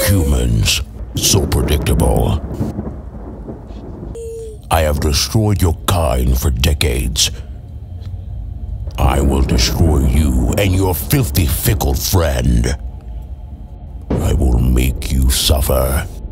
Humans, so predictable. I have destroyed your kind for decades. I will destroy you and your filthy, fickle friend. I will make you suffer.